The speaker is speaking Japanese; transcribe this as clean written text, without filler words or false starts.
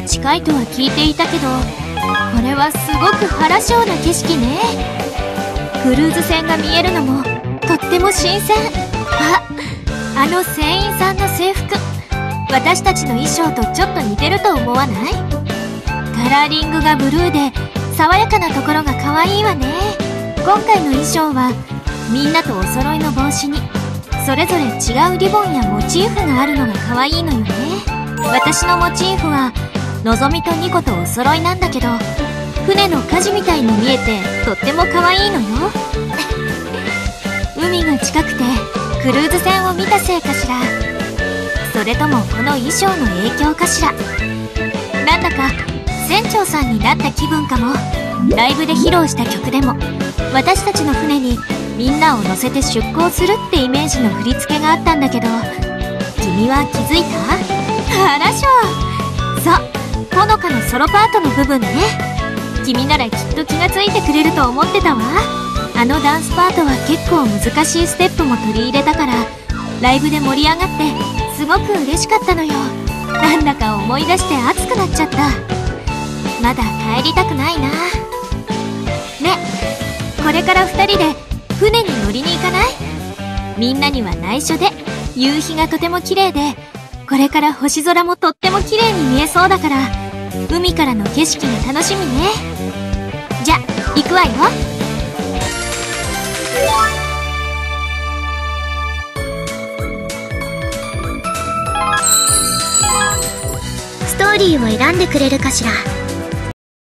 近いとは聞いていたけど、これはすごく原性な景色ね。クルーズ船が見えるのもとっても新鮮。あの船員さんの制服、私たちの衣装とちょっと似てると思わない？カラーリングがブルーで爽やかなところが可愛いわね。今回の衣装はみんなとお揃いの帽子にそれぞれ違うリボンやモチーフがあるのが可愛いのよね。私のモチーフはのぞみとニコとお揃いなんだけど、船の舵みたいに見えてとっても可愛いのよ。海が近くてクルーズ船を見たせいかしら、それともこの衣装の影響かしら。なんだか船長さんになった気分かも。ライブで披露した曲でも私たちの船にみんなを乗せて出港するってイメージの振り付けがあったんだけど、君は気づいた？原章。そう、ほのかのソロパートの部分ね。君ならきっと気がついてくれると思ってたわ。あのダンスパートは結構難しいステップも取り入れたから、ライブで盛り上がってすごく嬉しかったのよ。なんだか思い出して熱くなっちゃった。まだ帰りたくないな。ね、これから2人で船に乗りに行かない？みんなには内緒で夕日がとても綺麗で、これから星空もとっても綺麗に見えそうだから、海からの景色が楽しみね。じゃ、行くわよ。ストーリーを選んでくれるかしら。